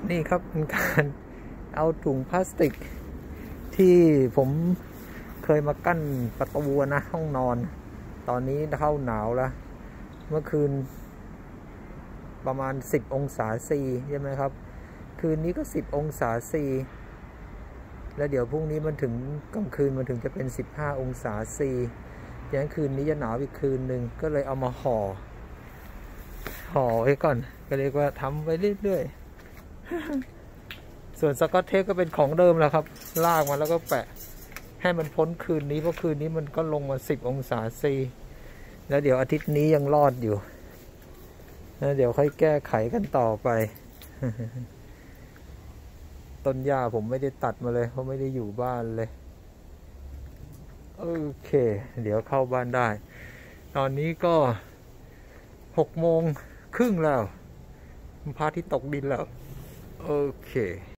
นี่ครับเป็นการเอาถุงพลาสติกที่ผมเคยมากั้นประตูนะห้องนอนตอนนี้เข้าหนาวแล้วเมื่อคืนประมาณ10 องศาซีใช่ไหมครับคืนนี้ก็10 องศาซีแล้วเดี๋ยวพรุ่งนี้มันถึงกลางคืนมันถึงจะเป็น15 องศาซีอย่างนั้นคืนนี้จะหนาวอีกคืนหนึ่งก็เลยเอามาห่อไว้ก่อนก็เรียกว่าทำไปเรื่อยๆส่วนสกอตเทปก็เป็นของเดิมแล้วครับลากมาแล้วก็แปะให้มันพ้นคืนนี้เพราะคืนนี้มันก็ลงมา10 องศาซีแล้วเดี๋ยวอาทิตย์นี้ยังรอดอยู่แล้วเดี๋ยวค่อยแก้ไขกันต่อไปต้นหญ้าผมไม่ได้ตัดมาเลยเพราะไม่ได้อยู่บ้านเลยโอเคเดี๋ยวเข้าบ้านได้ตอนนี้ก็6 โมงครึ่งแล้วพระอาทิตย์ตกดินแล้วโอเค